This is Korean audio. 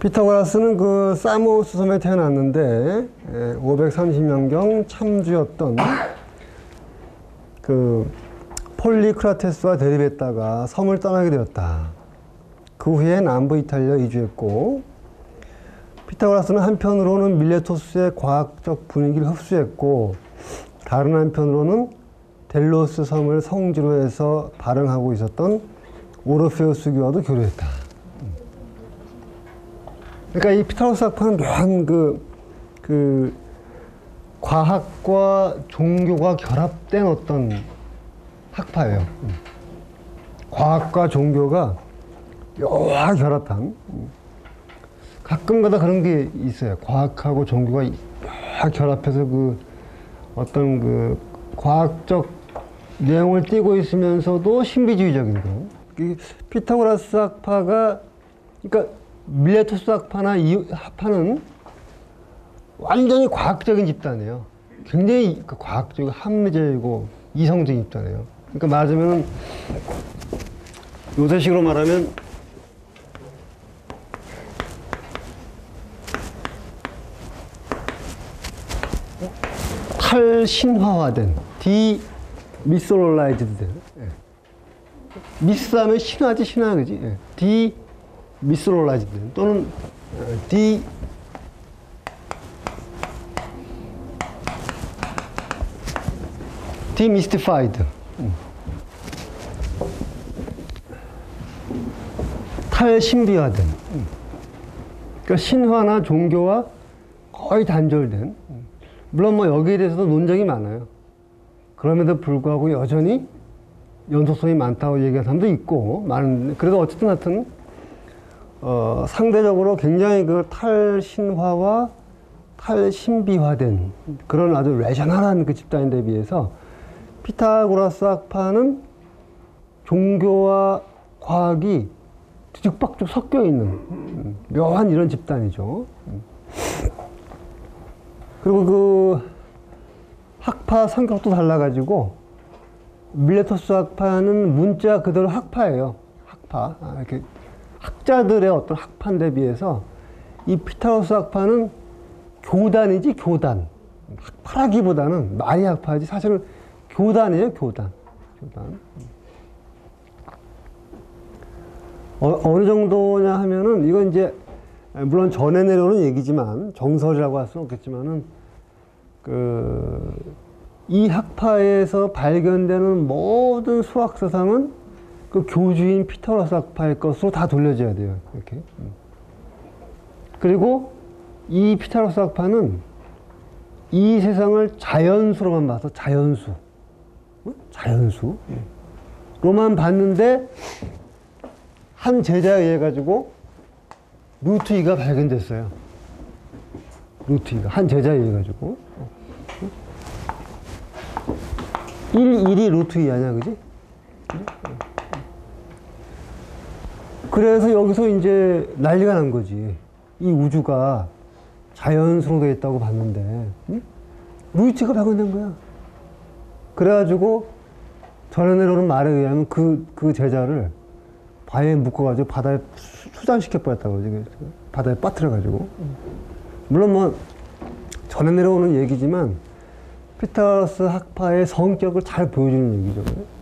피타고라스는 그 사모스 섬에 태어났는데 530년경 참주였던 그 폴리크라테스와 대립했다가 섬을 떠나게 되었다. 그 후에 남부 이탈리아 이주했고, 피타고라스는 한편으로는 밀레토스의 과학적 분위기를 흡수했고, 다른 한편으로는 델로스 섬을 성지로 해서 발행하고 있었던 오르페우스교와도 교류했다. 그러니까 이 피타고라스 학파는 묘한 그 과학과 종교가 결합된 어떤 학파예요. 과학과 종교가 묘하게 결합한. 가끔가다 그런 게 있어요. 과학하고 종교가 묘하게 결합해서 그 어떤 그 과학적 내용을 띠고 있으면서도 신비주의적인 거. 피타고라스 학파가, 그러니까 밀레토스 학파나 이 학파는 완전히 과학적인 집단이에요. 굉장히 과학적이고 합리적이고 이성적인 집단이에요. 그러니까 말하자면 요새식으로 말하면 탈신화화된, 디미소롤라이즈드 된. 미스하면 신화지, 신화, 그지? 디미소롤라이즈드 된. 또는 디미스티파이드. 탈신비화된. 그러니까 신화나 종교와 거의 단절된. 물론 뭐 여기에 대해서도 논쟁이 많아요. 그럼에도 불구하고 여전히 연속성이 많다고 얘기하는 사람도 있고, 많은데, 그래도 어쨌든 하여튼, 상대적으로 굉장히 그 탈신화와 탈신비화된 그런 아주 레저널한 그 집단인데 비해서 피타고라스 학파는 종교와 과학이 뒤죽박죽 섞여 있는 묘한 이런 집단이죠. 그리고 그 학파 성격도 달라가지고 밀레토스 학파는 문자 그대로 학파예요. 학파. 이렇게 학자들의 어떤 학파인데 비해서 이 피타고라스 학파는 교단이지, 교단. 학파라기보다는 말이 학파지 사실은 교단이에요, 교단. 교단. 어느 정도냐 하면은 이건 이제 물론 전해 내려오는 얘기지만 정설이라고 할 수는 없겠지만은 이 학파에서 발견되는 모든 수학 사상은 그 교주인 피타고라스 학파의 것으로 다 돌려져야 돼요. 이렇게. 그리고 이 피타고라스 학파는 이 세상을 자연수로만 봐서 자연수. 자연수로만 봤는데 한 제자에 의해 가지고 루트 2가 발견됐어요. 루트 2가 한 제자에 의해 가지고 1이 루트 2 아니야, 그지? 그래서 여기서 이제 난리가 난 거지. 이 우주가 자연수로 되어 있다고 봤는데, 응? 루트 2가 발견된 거야. 그래가지고 전해 내려오는 말에 의하면 그 제자를 바위에 묶어가지고 바다에 수장시켜버렸다고 그러지. 바다에 빠뜨려가지고. 물론 뭐 전해 내려오는 얘기지만 피타고라스 학파의 성격을 잘 보여주는 얘기죠.